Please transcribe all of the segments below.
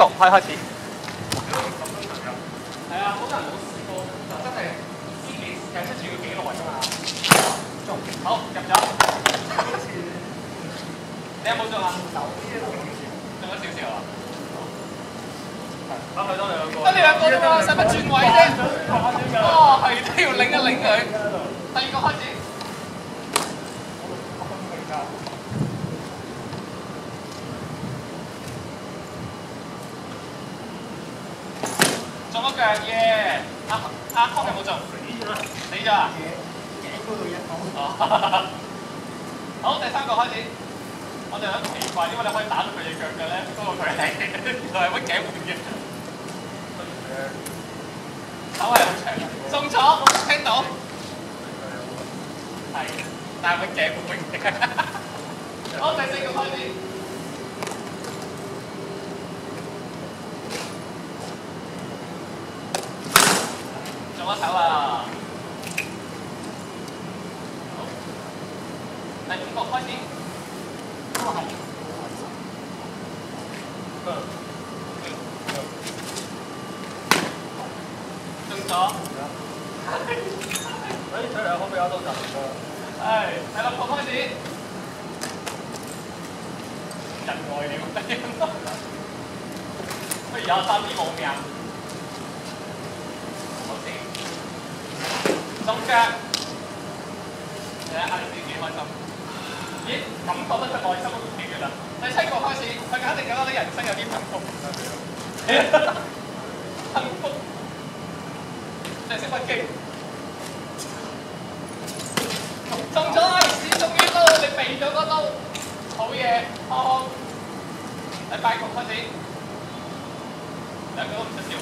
局開始。 係啊，好多人冇試過，就真係唔知你日出住要幾耐㗎嘛。好，入咗。你有冇中啊？中咗少少啊。得你兩個啫嘛，使乜轉位啫？哦，係都要擰一擰佢。第二個開始。中咗腳耶！阿康有冇中？死咗啊！頸嗰度一刀。好，第三個開始。我哋有一個奇怪，因為你可以打到佢隻腳嘅咧，嗰個佢係原來係屈頸腕嘅。手係好長，中咗，聽到？係，但係屈頸腕嘅。好，第四個開始。中咗手啊！好，第五個開始。都係。中咗。睇嚟可唔可以有到陣㗎？係，第六個開始。人外了，不如有3啲冇命。好先。中腳。你睇下你自己幾開心。咦，感覺得佢內心好奇㗎啦！第7個開始，佢肯定覺得你人生有啲幸福。幸福，你識屈機。中咗，只中於刀，你避咗個刀，好嘢，康。第8個開始，兩個都唔出招。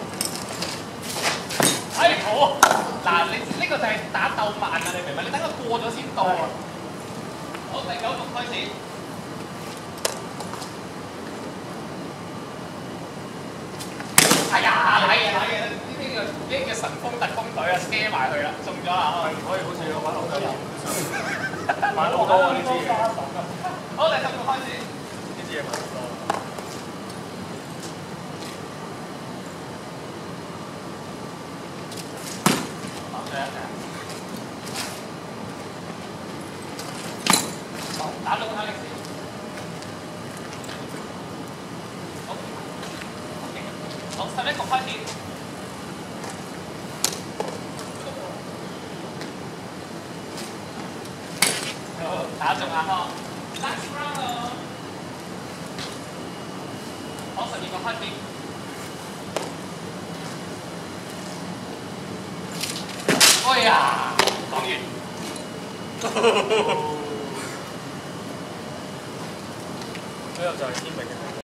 哎，好，嗱，你呢個就係打鬥慢啊！你明唔明？你等佢過咗先到啊！好，第9局開始。係啊，睇嘢，呢個神風特工隊啊，車埋佢啦，中咗啦！可以好似玩好多人，玩好多啊呢支嘢。好，第10局開始。呢支嘢玩好多。好，最後一隻。打到佢力先。好，好，11局開始。好，打中阿康。Last round。好，12局開始。哎呀，講完。呢個就係天命嘅。